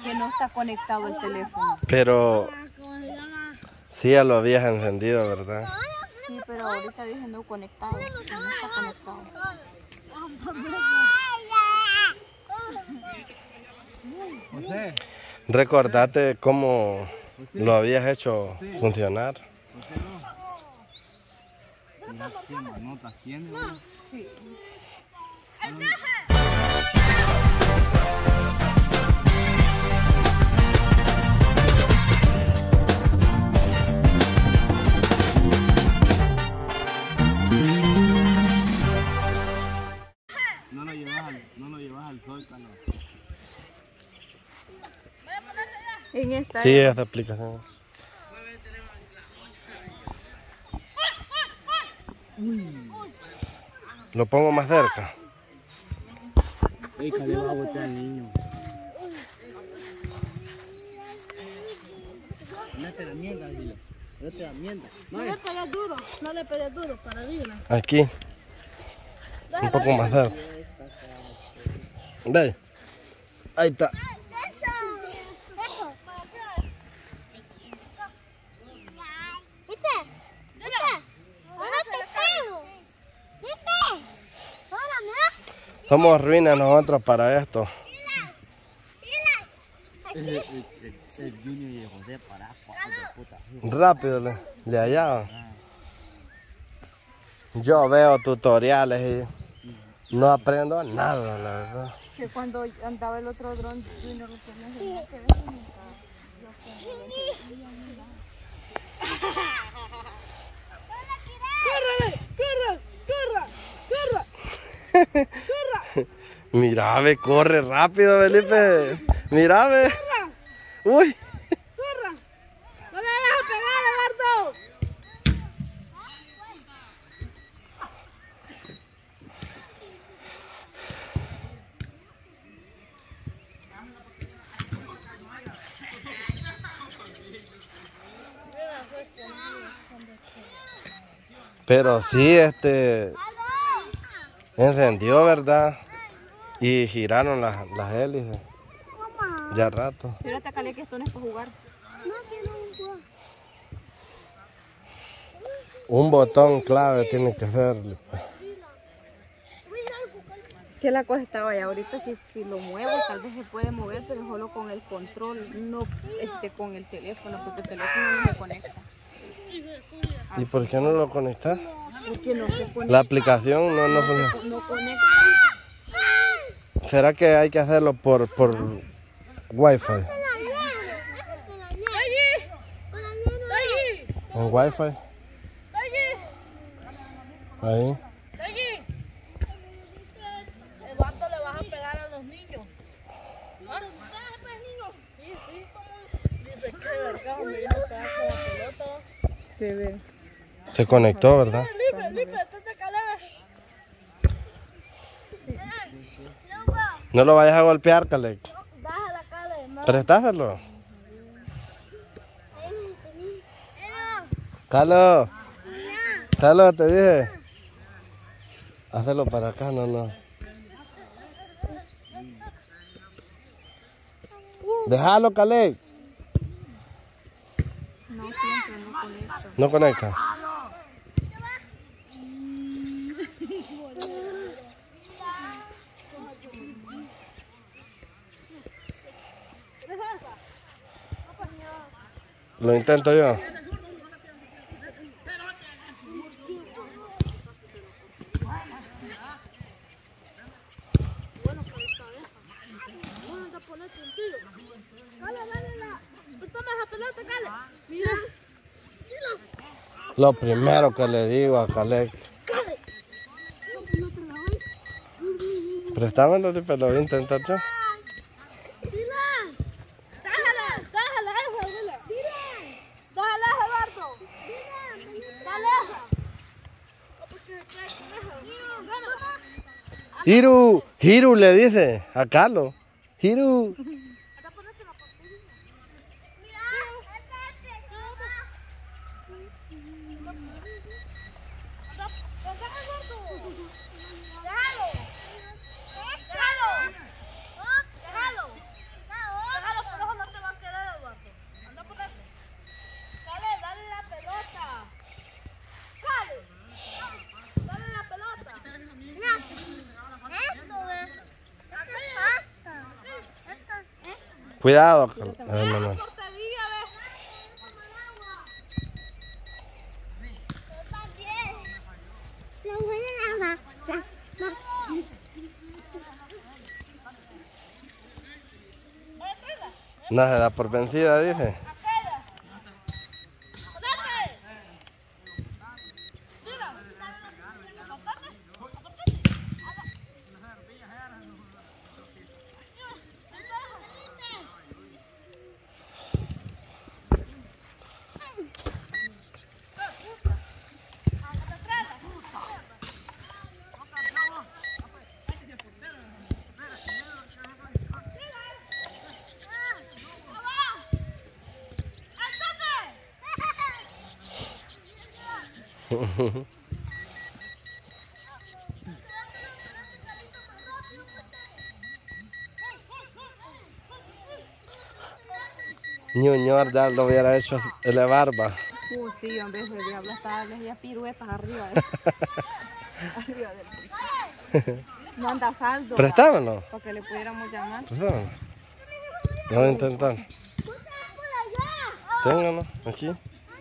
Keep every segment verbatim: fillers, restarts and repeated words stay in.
que no está conectado el teléfono. Pero sí ya lo habías encendido, ¿verdad? Sí, pero ahorita dice no conectado. No está conectado. José. Recordate cómo lo habías hecho funcionar. José, no. Mira qué manotas tiene, ¿no? Sí. No lo llevas al, no lo llevas al sol, Carlos. En esta. Sí, esta aplicación. Lo pongo más cerca. Ey, que le va a botar al niño. No te la mierda, dile. No te la mierda. No le pegues duro, no le pegues duro, para arriba. Aquí. Un poco más cerca. Ve. Ahí está. Somos ruinas nosotros para esto. El, el, el, el Junior y el José para puta. Rápido le, le hallaban. Yo veo tutoriales y no aprendo nada, la verdad. Que cuando andaba el otro dron, Junior lo tenía que ver. ¡Córrele! ¡Corre! ¡Corre! ¡Corre! ¡Corre! Mira, ve, corre rápido, Felipe. Mira, ve. Uy. ¡Corre! ¡No me vayas a pegar, Eduardo! Pero sí, este encendió, ¿verdad? Y giraron las, las hélices. Ya rato. Pero te calé que esto no es para jugar. Un botón clave tiene que ser. Que la cosa estaba allá. Ahorita si, si lo muevo, tal vez se puede mover, pero solo con el control, no este, con el teléfono, porque el teléfono no se conecta. ¿Y por qué no lo conectas? Porque no se conecta. La aplicación no, no funciona. No conecta. ¿Será que hay que hacerlo por, por Wi-Fi? ¿En Wi-Fi? Ahí. Eduardo, le vas a pegar a los niños. ¿Ah? Sí, sí. Dice que verga, me vino a pegar con la pelota. Se ve. Se conectó, ¿verdad? Lipe, Lipe, te calé. No lo vayas a golpear, Calec. Déjala, Cale. No. Prestáselo. Carlos. Carlos, te dije. Hazlo para acá, no, no. Déjalo, Calec. No, siempre no conecta. No conecta. Lo intento yo. Lo primero que le digo a Calec. Préstamelo, pero lo voy a intentar yo. Hiru, Hiru le dice a Carlos. Hiru. Déjalo por los Cuidado. Ay, mamá. Portería, ve. No se da por vencida, dice. Ñuñor ya lo hubiera hecho elevar, va. Uh, sí, en vez de diablo estaba ya piruetas arriba. De, arriba del... No anda saldo. Préstamelo. Para que le pudiéramos llamar. Préstamelo. Voy a intentar. Téngalo, aquí.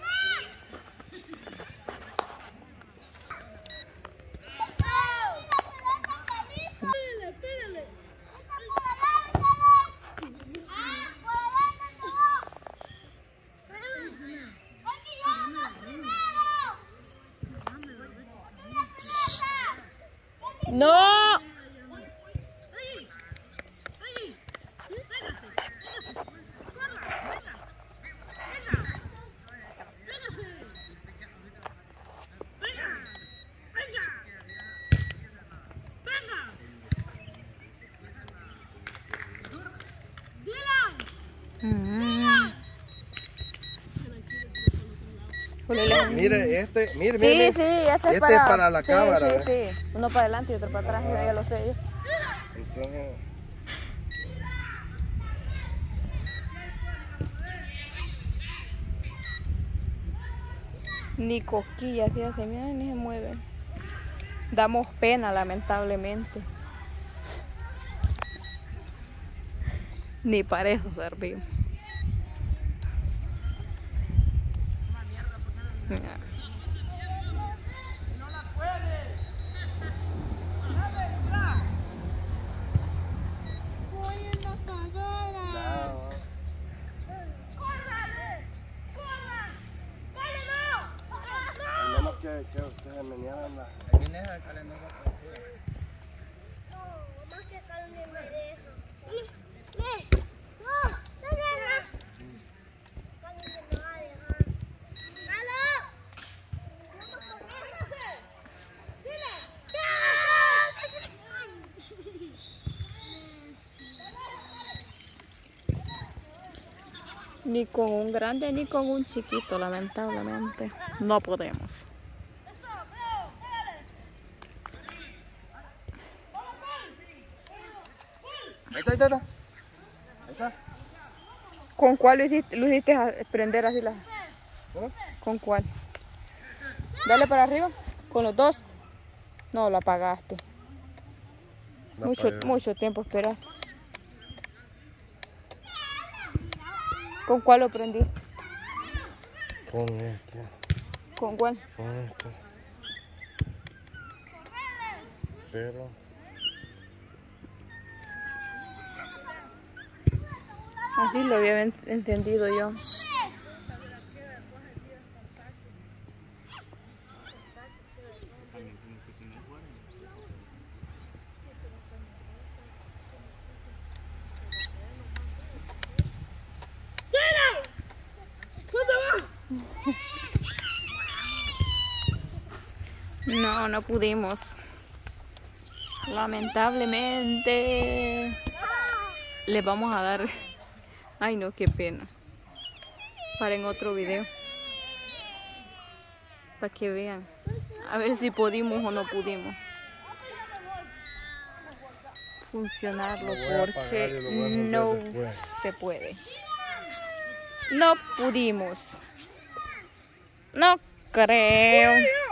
¡No! Mm. Mire, este, mire, Sí, mire. sí, ese es este para, es para la sí, cámara. Sí, sí, uno para adelante y otro para atrás, ya lo sé yo. Entonces... Ni cosquillas, fíjate, mira, ni se mueven. Damos pena, lamentablemente. Ni para eso servimos. Mira. Que, que ustedes meneaban la... Ni con un grande ni con un chiquito, lamentablemente. No podemos. Ahí está, ahí está, ahí está. Ahí está. ¿Con cuál lo hiciste, lo hiciste a prender así la? ¿Eh? ¿Con cuál? Dale para arriba. ¿Con los dos? No, lo apagaste. La Mucho, apagué. mucho tiempo esperar. ¿Con cuál lo prendiste? Con este, ¿Con cuál? con este. Pero... Así lo había en- entendido yo. No, no pudimos. Lamentablemente les vamos a dar... Ay no, qué pena. Para en otro video. Para que vean. A ver si pudimos o no pudimos funcionarlo, Lo voy a apagar porque y lo voy a prender no después. se puede. No pudimos. No creo.